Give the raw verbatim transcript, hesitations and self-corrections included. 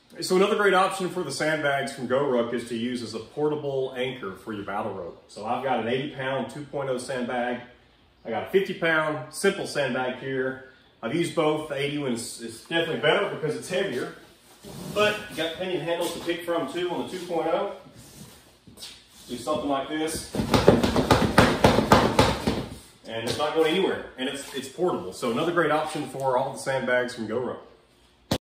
So another great option for the sandbags from GoRuck is to use as a portable anchor for your battle rope. So I've got an eighty pound two point oh sandbag. I got a fifty pound Simple Sandbag here. I've used both. The eighty one is, is definitely better because it's heavier, but you got pinion handles to pick from too on the two point oh. Do something like this, and it's not going anywhere, and it's, it's portable. So another great option for all the sandbags from GoRuck.